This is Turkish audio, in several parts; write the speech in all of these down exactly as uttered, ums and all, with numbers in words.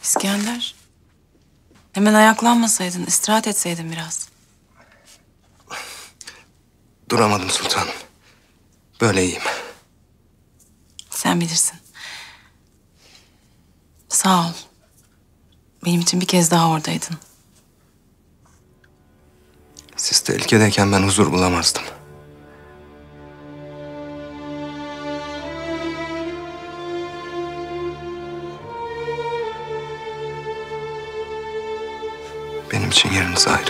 İskender. Hemen ayaklanmasaydın, istirahat etseydin biraz. Duramadım sultanım. Böyle iyiyim. Sen bilirsin. Sağ ol. Benim için bir kez daha oradaydın. Siz tehlikedeyken ben huzur bulamazdım. Benim için yeriniz ayrı.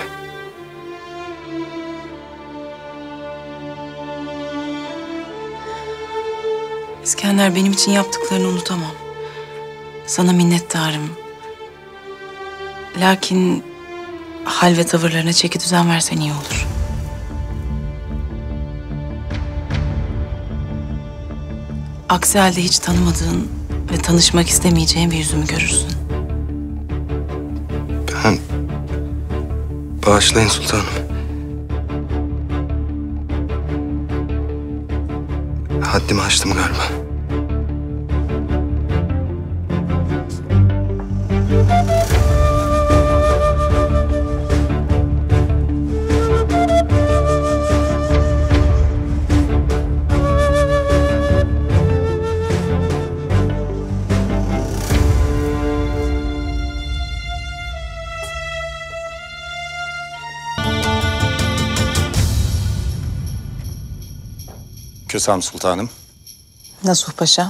İskender, benim için yaptıklarını unutamam. Sana minnettarım. Lakin hal ve tavırlarına çeki düzen versen iyi olur. Aksi halde hiç tanımadığın ve tanışmak istemeyeceğin bir yüzümü görürsün. Ben... Bağışlayın sultanım. Haddimi aştım galiba. Kösem Sultanım. Nasuh Paşa.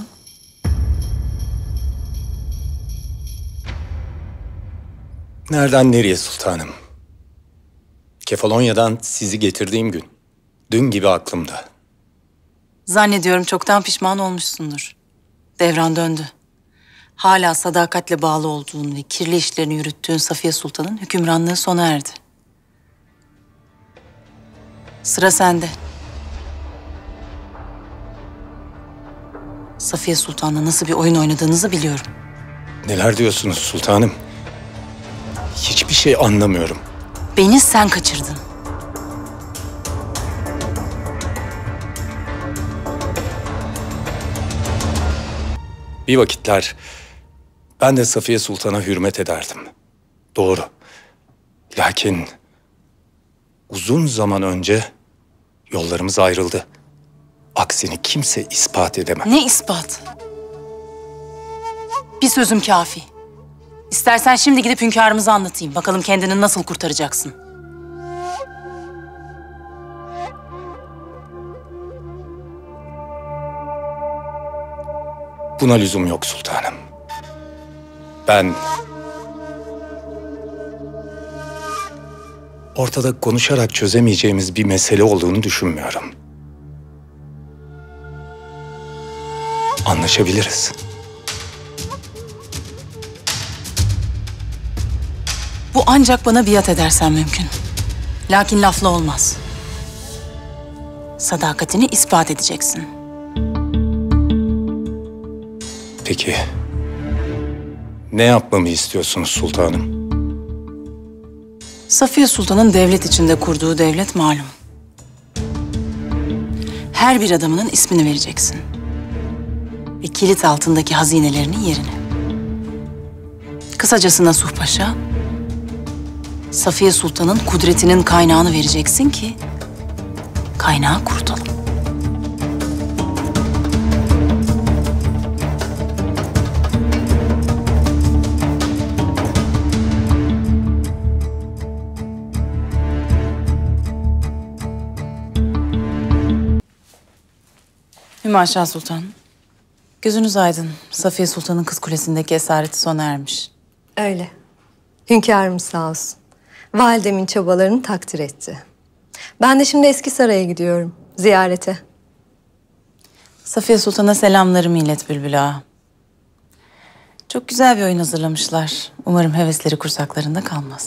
Nereden nereye sultanım? Kefalonya'dan sizi getirdiğim gün. Dün gibi aklımda. Zannediyorum çoktan pişman olmuşsundur. Devran döndü. Hala sadakatle bağlı olduğun ve kirli işlerini yürüttüğün Safiye Sultan'ın hükümranlığı sona erdi. Sıra sende. Safiye Sultan'la nasıl bir oyun oynadığınızı biliyorum. Neler diyorsunuz sultanım? Hiçbir şey anlamıyorum. Beni sen kaçırdın. Bir vakitler ben de Safiye Sultan'a hürmet ederdim. Doğru. Lakin uzun zaman önce yollarımız ayrıldı. Aksini kimse ispat edemez. Ne ispat? Bir sözüm kafi. İstersen şimdi gidip hünkârımıza anlatayım. Bakalım kendini nasıl kurtaracaksın. Buna lüzum yok sultanım. Ben... ortada konuşarak çözemeyeceğimiz bir mesele olduğunu düşünmüyorum. Anlaşabiliriz. Bu ancak bana biat edersen mümkün. Lakin lafla olmaz. Sadakatini ispat edeceksin. Peki, ne yapmamı istiyorsunuz sultanım? Safiye Sultan'ın devlet içinde kurduğu devlet malum. Her bir adamının ismini vereceksin. Ve kilit altındaki hazinelerinin yerini. Kısacası Nasuh Paşa, Safiye Sultan'ın kudretinin kaynağını vereceksin ki kaynağı kurutalım. Hümaşa Sultan, gözünüz aydın. Safiye Sultan'ın Kız Kulesi'ndeki esareti sona ermiş. Öyle. Hünkârım sağ olsun. Validemin çabalarını takdir etti. Ben de şimdi Eski Saray'a gidiyorum, ziyarete. Safiye Sultan'a selamlarımı ilet Bülbül Ağa. Çok güzel bir oyun hazırlamışlar. Umarım hevesleri kursaklarında kalmaz.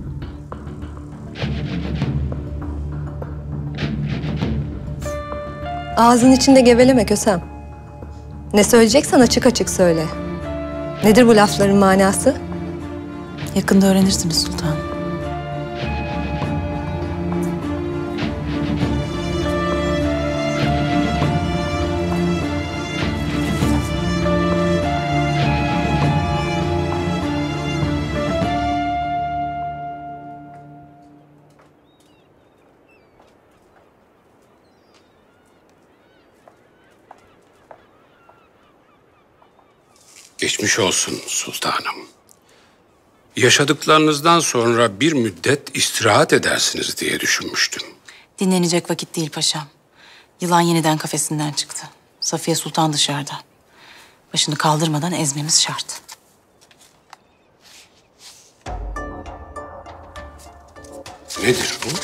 Ağzın içinde geveleme Kösem. Ne söyleyeceksen açık açık söyle. Nedir bu lafların manası? Yakında öğrenirsiniz sultanım. Geçmiş olsun sultanım. Yaşadıklarınızdan sonra bir müddet istirahat edersiniz diye düşünmüştüm. Dinlenecek vakit değil paşam. Yılan yeniden kafesinden çıktı. Safiye Sultan dışarıda. Başını kaldırmadan ezmemiz şart. Nedir bu?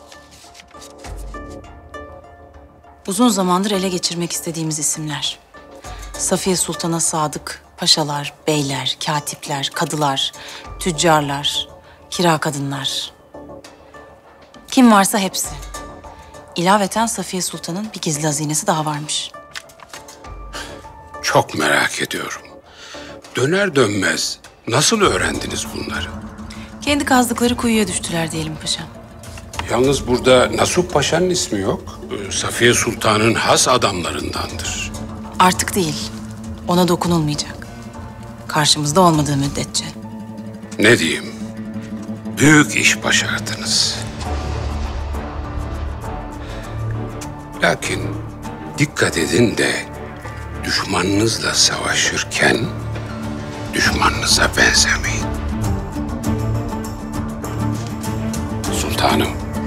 Uzun zamandır ele geçirmek istediğimiz isimler. Safiye Sultan'a sadık paşalar, beyler, katipler, kadılar, tüccarlar, kira kadınlar. Kim varsa hepsi. İlaveten Safiye Sultan'ın bir gizli hazinesi daha varmış. Çok merak ediyorum. Döner dönmez nasıl öğrendiniz bunları? Kendi kazdıkları kuyuya düştüler diyelim paşam. Yalnız burada Nasuh Paşa'nın ismi yok. Safiye Sultan'ın has adamlarındandır. Artık değil. Ona dokunulmayacak. Karşımızda olmadığı müddetçe. Ne diyeyim? Büyük iş başardınız. Lakin dikkat edin de düşmanınızla savaşırken düşmanınıza benzemeyin. Sultanım.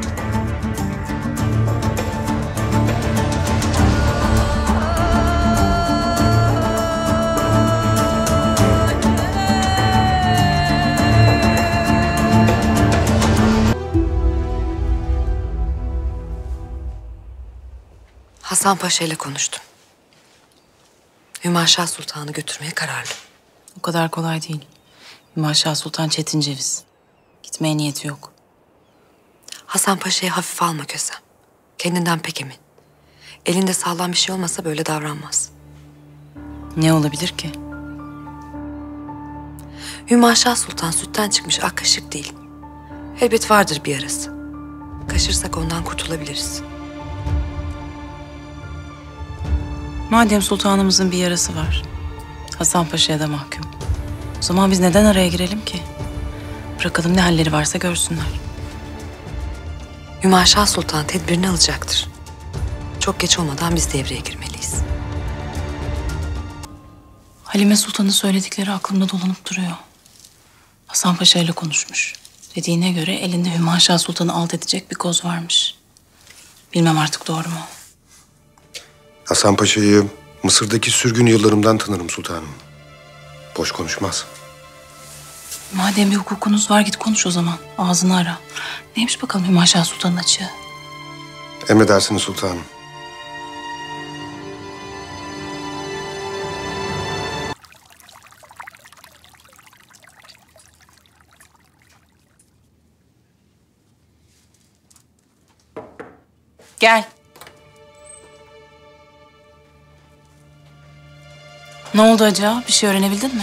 Hasan Paşa ile konuştum. Hümaşah Sultan'ı götürmeye kararlı. O kadar kolay değil. Hümaşah Sultan çetin ceviz. Gitmeye niyeti yok. Hasan Paşa'yı hafife alma Kösem. Kendinden pek emin. Elinde sağlam bir şey olmasa böyle davranmaz. Ne olabilir ki? Hümaşah Sultan sütten çıkmış ak kaşık değil. Elbet vardır bir yarası. Kaşırsak ondan kurtulabiliriz. Madem sultanımızın bir yarası var, Hasan Paşa'ya da mahkum. O zaman biz neden araya girelim ki? Bırakalım ne halleri varsa görsünler. Hümaşah Sultan tedbirini alacaktır. Çok geç olmadan biz devreye girmeliyiz. Halime Sultan'ın söyledikleri aklımda dolanıp duruyor. Hasan Paşa ile konuşmuş. Dediğine göre elinde Hümaşah Sultan'ı alt edecek bir koz varmış. Bilmem artık doğru mu? Hasan Paşa'yı Mısır'daki sürgün yıllarımdan tanırım sultanım. Boş konuşmaz. Madem bir hukukunuz var git konuş o zaman. Ağzını ara. Neymiş bakalım Hümaşah Sultan'ın açığı? Emredersiniz sultanım. Gel. Ne oldu acaba? Bir şey öğrenebildin mi?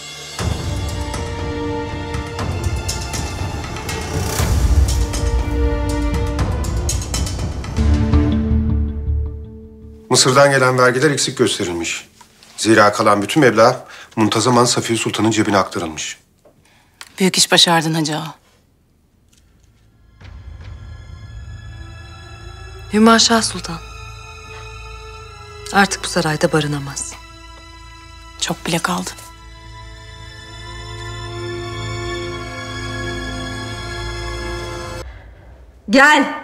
Mısır'dan gelen vergiler eksik gösterilmiş. Zira kalan bütün meblağ muntazaman Safiye Sultan'ın cebine aktarılmış. Büyük iş başardın Hacı Ağa. Hümaşah Sultan artık bu sarayda barınamaz. Çok bile kaldı. Gel.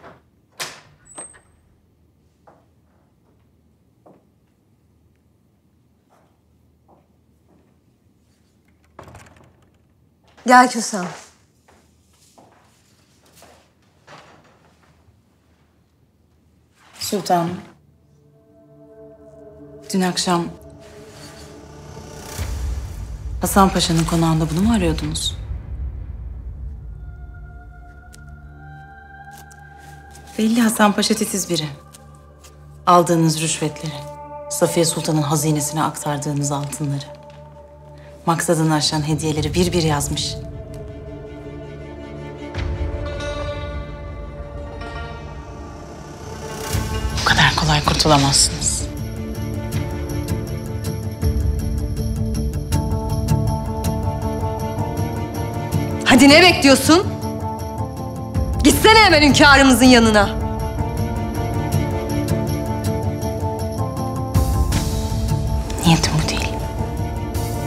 Gel Kösem. Sultanım. Dün akşam Hasan Paşa'nın konağında bunu mu arıyordunuz? Belli Hasan Paşa titiz biri. Aldığınız rüşvetleri, Safiye Sultan'ın hazinesine aktardığınız altınları, maksadını aşan hediyeleri bir bir yazmış. Bu kadar kolay kurtulamazsınız. Hadi ne bekliyorsun? Gitsene hemen hünkârımızın yanına. Niyetim bu değil.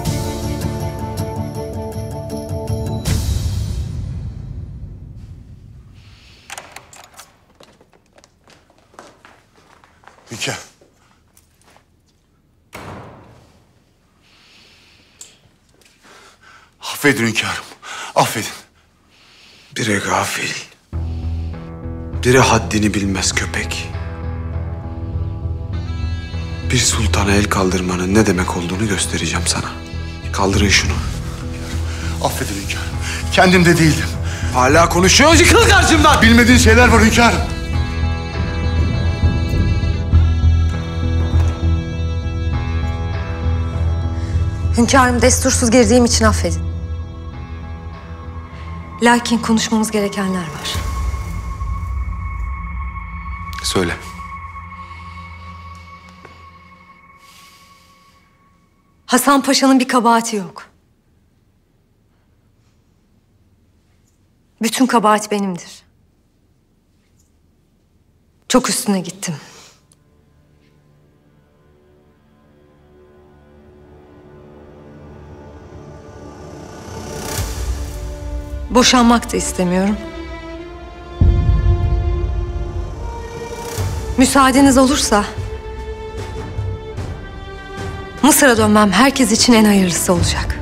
Affedin hünkârım. Affedin. Biri gafil. Biri haddini bilmez köpek. Bir sultana el kaldırmanın ne demek olduğunu göstereceğim sana. Kaldırın şunu. Affedin hünkârım. Kendimde değildim. Hala konuşuyor. Yıkıl karşımdan. Bilmediğin şeyler var hünkârım. Hünkârım, destursuz girdiğim için affedin. Lakin konuşmamız gerekenler var. Söyle. Hasan Paşa'nın bir kabahati yok. Bütün kabahat benimdir. Çok üstüne gittim. Boşanmak da istemiyorum. Müsaadeniz olursa Mısır'a dönmem herkes için en hayırlısı olacak.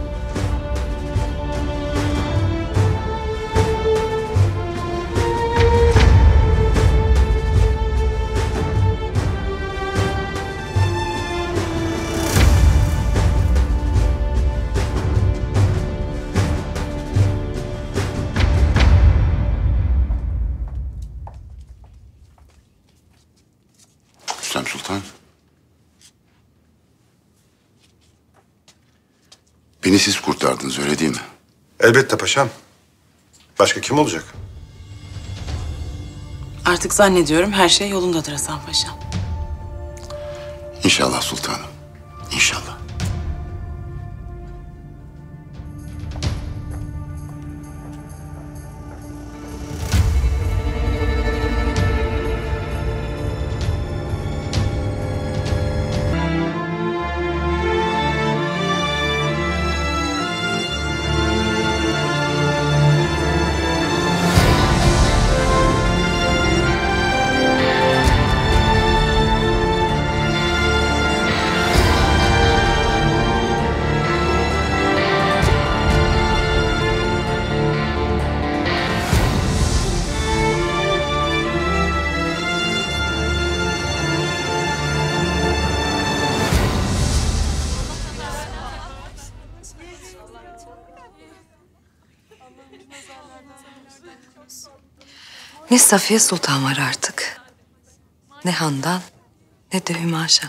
Hüsam Sultan. Beni siz kurtardınız, öyle değil mi? Elbette paşam. Başka kim olacak? Artık zannediyorum her şey yolundadır Hasan Paşam. İnşallah sultanım. İnşallah. Ne Safiye Sultan var artık. Ne Handan, ne de Hümaşa.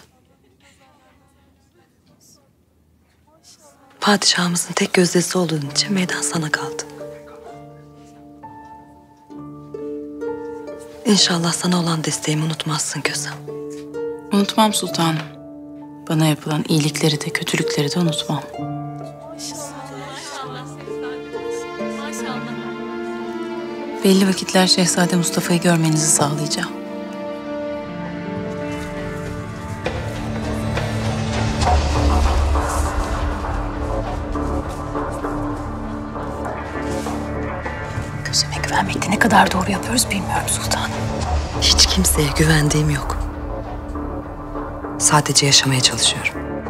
Padişahımızın tek gözdesi olduğun için meydan sana kaldı. İnşallah sana olan desteğimi unutmazsın Kösem. Unutmam sultanım. Bana yapılan iyilikleri de kötülükleri de unutmam. Belli vakitler Şehzade Mustafa'yı görmenizi sağlayacağım. Kösem'e güvenmekte ne kadar doğru yapıyoruz bilmiyorum sultanım. Hiç kimseye güvendiğim yok. Sadece yaşamaya çalışıyorum.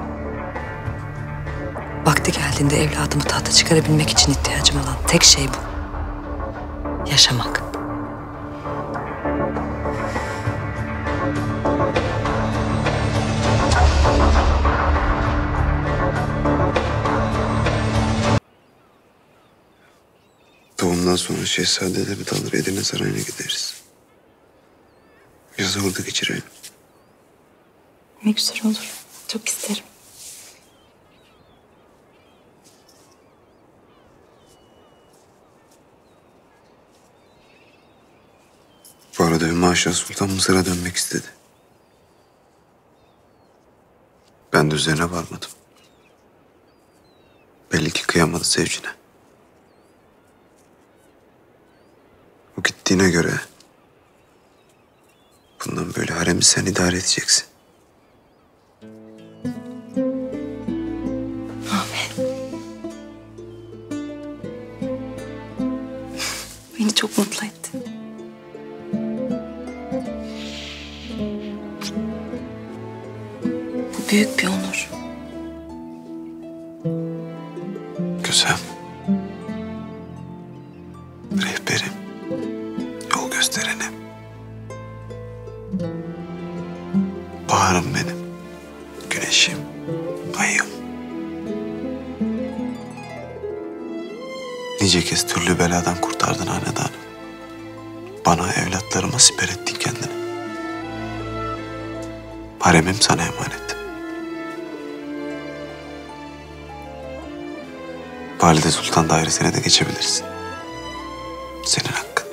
Vakti geldiğinde evladımı tahta çıkarabilmek için ihtiyacım olan tek şey bu. Yaşamak. Doğumdan sonra şehzadeleri alır Edirne Sarayı'na gideriz. Yazı orada geçirelim. Ne güzel olur. Çok isterim. Bu arada Hümaşa Sultan Mısır'a dönmek istedi. Ben de üzerine varmadım. Belli ki kıyamadı zevcine. O gittiğine göre bundan böyle haremi sen idare edeceksin. Amin. Beni çok mutlu ettin. Bu büyük bir onur. Kösem. güneşim, ayım. Nice kez türlü beladan kurtardın hanedanım. Bana, evlatlarıma siper ettin kendini. Haremim sana emanet. Valide Sultan dairesine de geçebilirsin. Senin hakkın.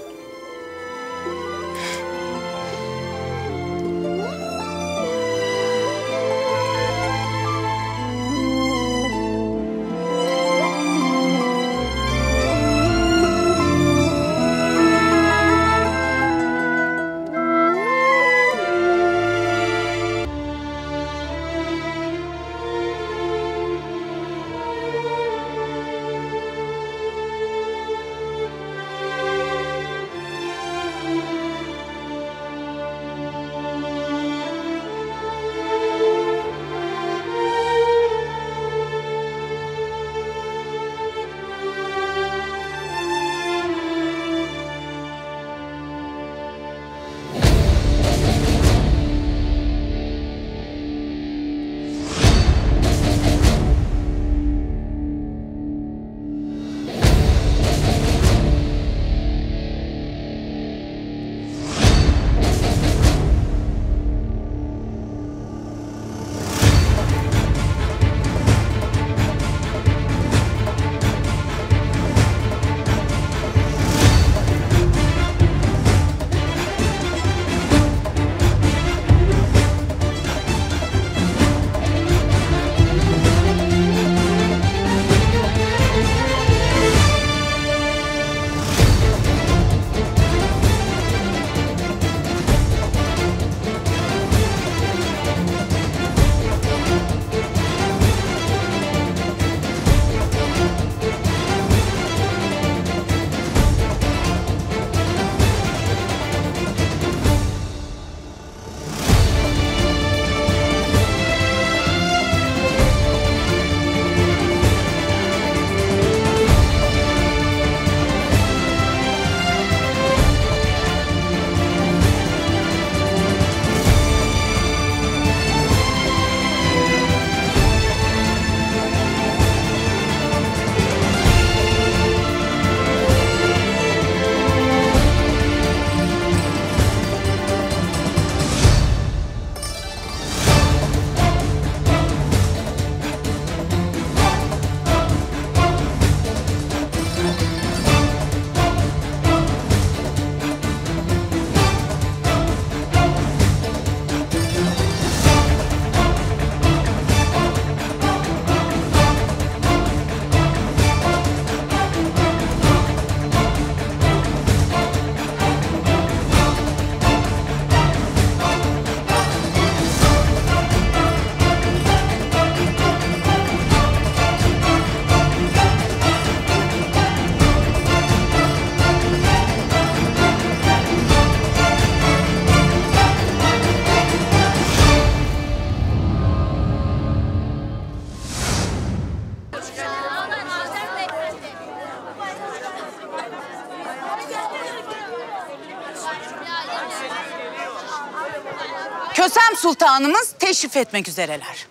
Kösem Sultanımız teşrif etmek üzereler.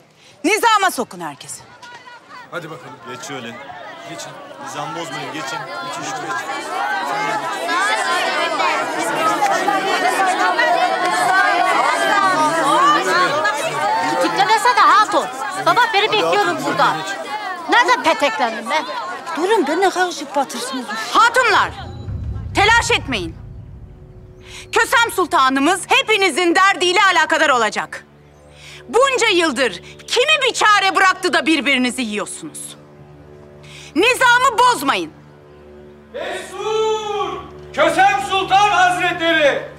Nizama sokun herkesi. Hadi bakalım. Geç şöyle. Geçin. Nizam bozmayın. Geçin. Geçin şöyle. Tiklemesene hatun. Baba beni bekliyorum burada. Nereden peteklendim ben? Durun beni karışık batırsınız. Hatunlar, telaş etmeyin. Kösem Sultanımız hepinizin derdiyle alakadar olacak. Bunca yıldır kimi bir çare bıraktı da birbirinizi yiyorsunuz? Nizamı bozmayın. Destur! Kösem Sultan Hazretleri!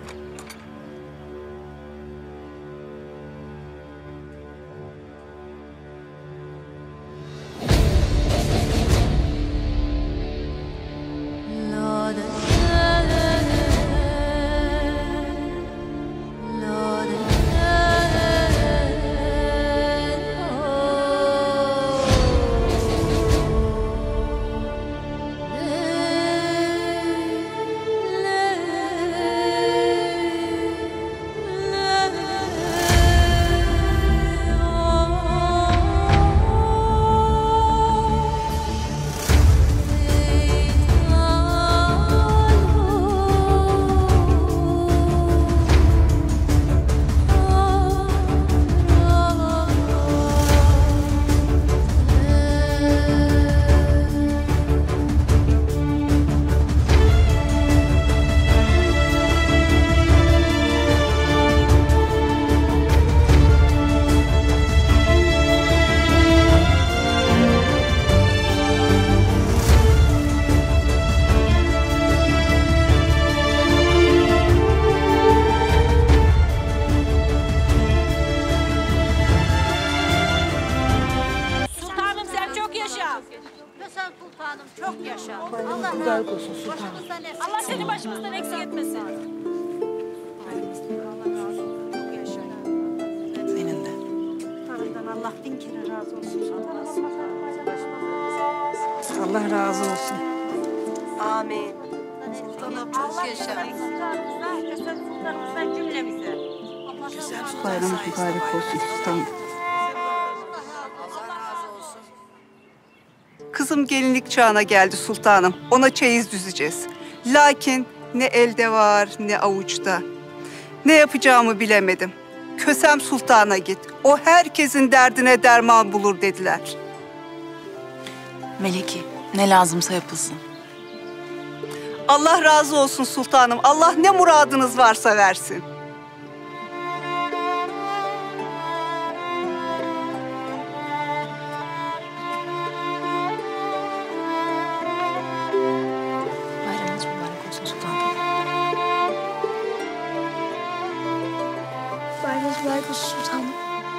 sultanım çok yaşa. Allah razı olsun sultanım. Allah seni başımızdan eksik etmesin. Senin de. Allah bin kere razı olsun sultanım. Allah razı olsun. Amin. Sultanım çok yaşa. Kösem sultanımızdan cümlemize. Bayramınız mübarek olsun sultanım. Kızım gelinlik çağına geldi sultanım. Ona çeyiz düzeceğiz. Lakin ne elde var ne avuçta. Ne yapacağımı bilemedim. Kösem Sultan'a git. O herkesin derdine derman bulur dediler. Meleki, ne lazımsa yapılsın. Allah razı olsun sultanım. Allah ne muradınız varsa versin. Bayramınız mübarek olsun sultanım. Bayramınız mübarek olsun sultanım.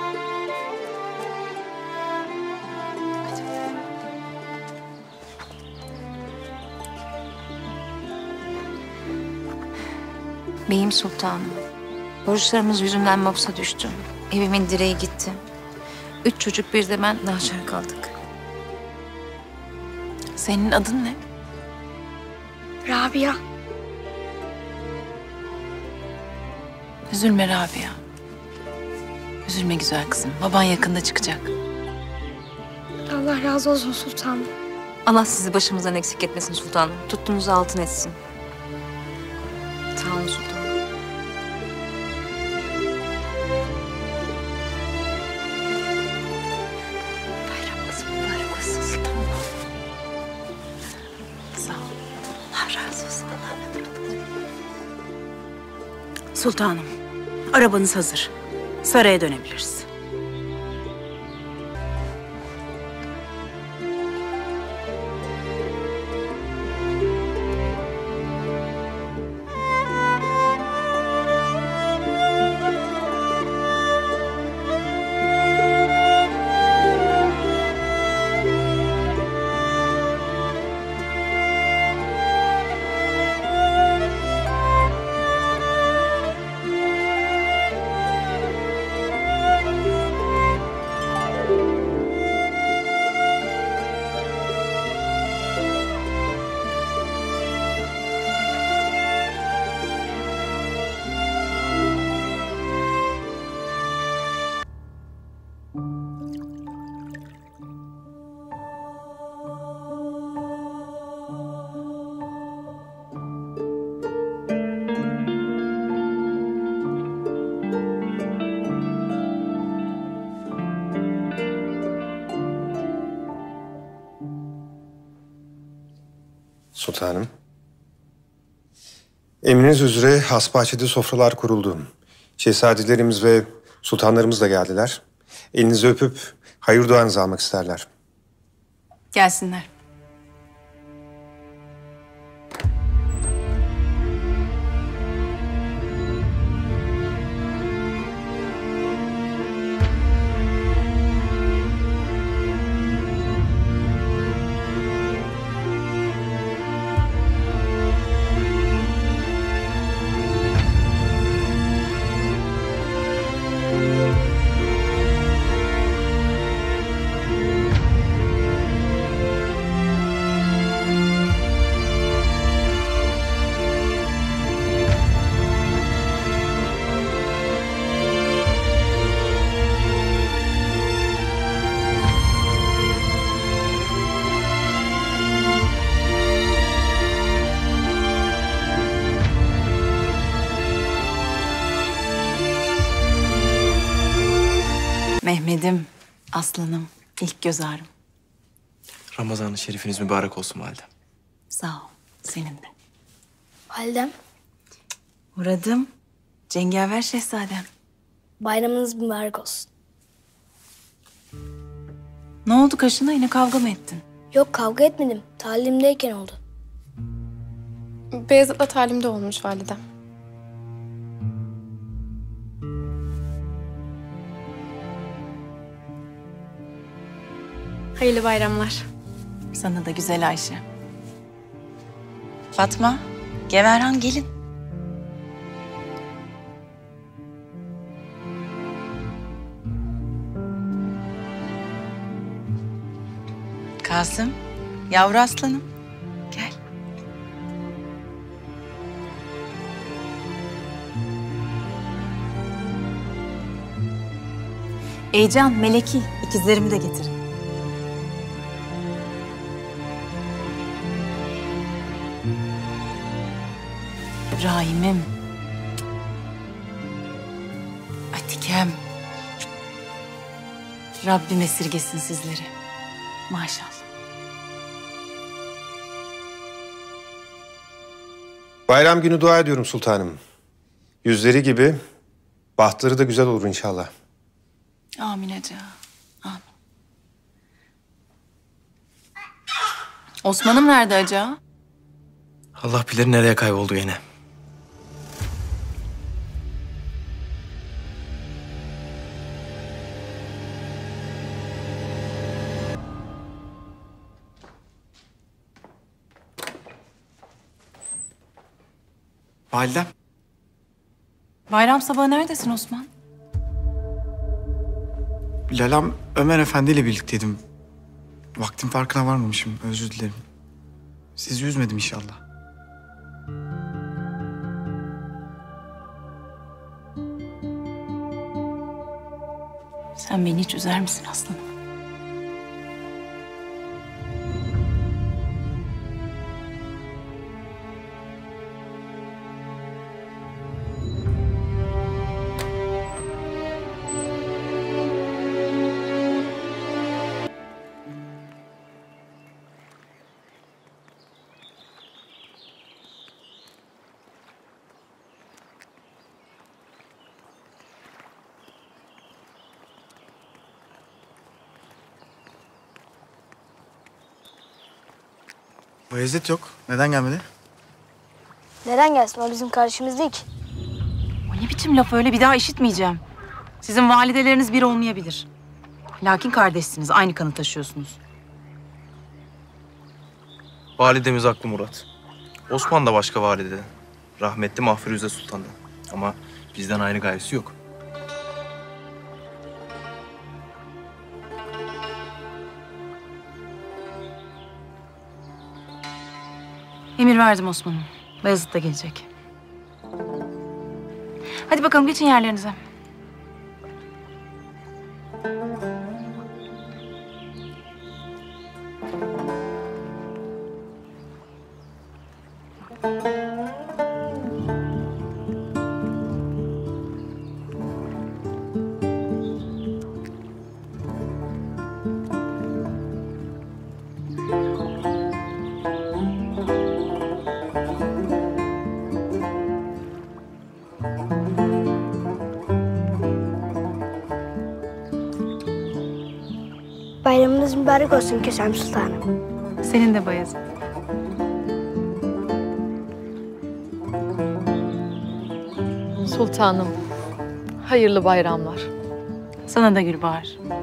Beyim sultanım, borçlarımız yüzünden mapsa düştüm. Evimin direği gitti. Üç çocuk bir de ben naçar kaldık. Senin adın ne? Rabia. Üzülme Rabia. Üzülme güzel kızım. Baban yakında çıkacak. Allah razı olsun sultanım. Allah sizi başımızdan eksik etmesin sultanım. Tuttuğunuzu altın etsin. Sağ olun sultanım. Bayramınız mübarek olsun sultanım. Sağ ol. Allah razı olsun. Sultanım, arabanız hazır. Saraya dönebiliriz. Sultanım. Emriniz üzere hasbahçede sofralar kuruldu. Şehzadelerimiz ve sultanlarımız da geldiler. Elinizi öpüp hayır duanızı almak isterler. Gelsinler. Mehmet'im, aslanım, ilk göz ağrım. Ramazan-ı şerifiniz mübarek olsun validem. Sağ ol, senin de. Validem, Muradım, cengaver şehzadem. bayramınız mübarek olsun. Ne oldu kaşına, yine kavga mı ettin? Yok, kavga etmedim. Talimdeyken oldu. Beyazıt'la talimde olmuş validem. Hayırlı bayramlar. Sana da güzel Ayşe. Fatma, Geverhan gelin. Kasım, yavru aslanım. Gel. Eycan, Meleki, ikizlerimi de getirin. İbrahim'im. Atikem. Rabbim esirgesin sizleri. Maşallah. Bayram günü dua ediyorum sultanım. Yüzleri gibi bahtları da güzel olur inşallah. Amin Ece. Amin. Osman'ım nerede Aca? Allah bilir nereye kayboldu yine. Validem. Bayram sabahı neredesin Osman? Lalam Ömer Efendi ile birlikteydim. Vaktin farkına varmamışım. Özür dilerim. Sizi üzmedim inşallah. Sen beni hiç üzer misin aslanım? Bayezid yok. Neden gelmedi? Neden gelsin? O bizim kardeşimiz değil ki. O ne biçim laf öyle, bir daha işitmeyeceğim. Sizin valideleriniz bir olmayabilir. Lakin kardeşsiniz, aynı kanı taşıyorsunuz. Validemiz haklı Murat. Osman da başka valide. Rahmetli Mahfiruze Sultan'dan. Ama bizden ayrı gayesi yok. Emir verdim Osman'ım. Bayezid de gelecek. Hadi bakalım geçin yerlerinize. Bayramınız mübarek olsun Kösem Sultanım. Senin de Bayezid. Sultanım, hayırlı bayramlar. Sana da Gülbahar.